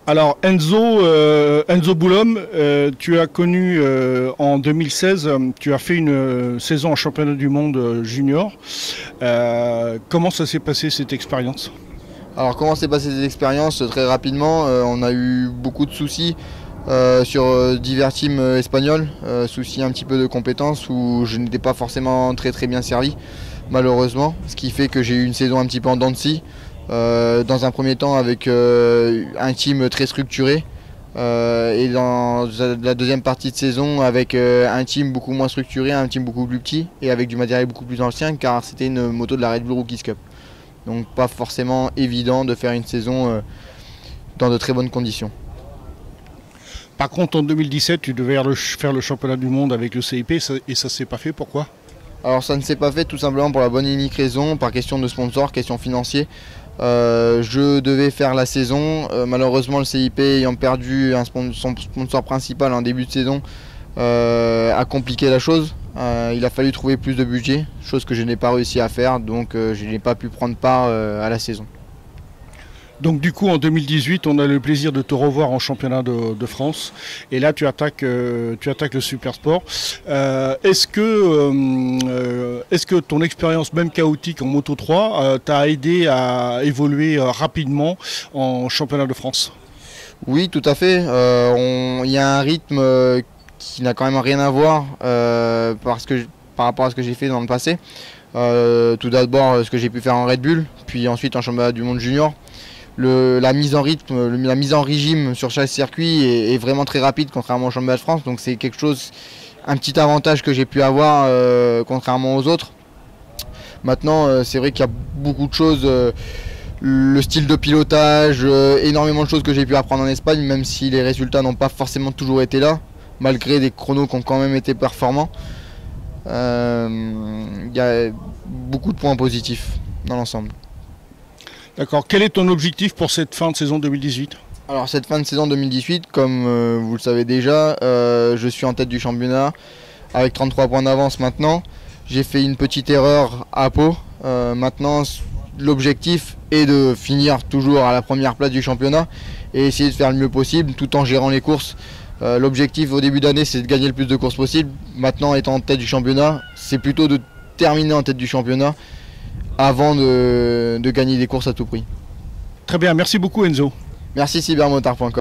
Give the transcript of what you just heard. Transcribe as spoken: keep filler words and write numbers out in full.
Alors Enzo, euh, Enzo Boulom, euh, tu as connu euh, en deux mille seize, euh, tu as fait une euh, saison en championnat du monde euh, junior. Euh, comment ça s'est passé cette expérience? Alors comment s'est passée cette expérience? Très rapidement, euh, on a eu beaucoup de soucis euh, sur euh, divers teams euh, espagnols, euh, soucis un petit peu de compétences où je n'étais pas forcément très très bien servi, malheureusement, ce qui fait que j'ai eu une saison un petit peu en dents de scie. Euh, dans un premier temps avec euh, un team très structuré euh, et dans la deuxième partie de saison avec euh, un team beaucoup moins structuré, un team beaucoup plus petit et avec du matériel beaucoup plus ancien car c'était une moto de la Red Bull Rookies Cup. Donc pas forcément évident de faire une saison euh, dans de très bonnes conditions. Par contre, en deux mille dix-sept, tu devais faire le championnat du monde avec le C I P et ça ne s'est pas fait. Pourquoi? Alors ça ne s'est pas fait tout simplement pour la bonne et unique raison, par question de sponsor, question financière. Euh, je devais faire la saison, euh, malheureusement le C I P ayant perdu un sponsor, son sponsor principal en début de saison euh, a compliqué la chose. Euh, il a fallu trouver plus de budget, chose que je n'ai pas réussi à faire, donc euh, je n'ai pas pu prendre part euh, à la saison. Donc du coup en deux mille dix-huit on a le plaisir de te revoir en championnat de, de France et là tu attaques, euh, tu attaques le Super Sport. Euh, est-ce que, euh, est-ce que ton expérience même chaotique en Moto trois euh, t'a aidé à évoluer euh, rapidement en championnat de France? Oui tout à fait, euh, il y a un rythme euh, qui n'a quand même rien à voir euh, parce que, par rapport à ce que j'ai fait dans le passé. Euh, tout d'abord ce que j'ai pu faire en Red Bull, puis ensuite en championnat du monde junior. Le, la mise en rythme, le, la mise en régime sur chaque circuit est, est vraiment très rapide contrairement au championnat de France, donc c'est quelque chose, un petit avantage que j'ai pu avoir euh, contrairement aux autres. Maintenant euh, c'est vrai qu'il y a beaucoup de choses, euh, le style de pilotage, euh, énormément de choses que j'ai pu apprendre en Espagne, même si les résultats n'ont pas forcément toujours été là, malgré des chronos qui ont quand même été performants. Euh, il y a beaucoup de points positifs dans l'ensemble. D'accord. Quel est ton objectif pour cette fin de saison deux mille dix-huit? Alors cette fin de saison deux mille dix-huit, comme euh, vous le savez déjà, euh, je suis en tête du championnat avec trente-trois points d'avance maintenant. J'ai fait une petite erreur à Pau. Euh, maintenant l'objectif est de finir toujours à la première place du championnat et essayer de faire le mieux possible tout en gérant les courses. Euh, l'objectif au début d'année c'est de gagner le plus de courses possible. Maintenant étant en tête du championnat, c'est plutôt de terminer en tête du championnat avant de, de gagner des courses à tout prix. Très bien, merci beaucoup Enzo. Merci cybermotard point com.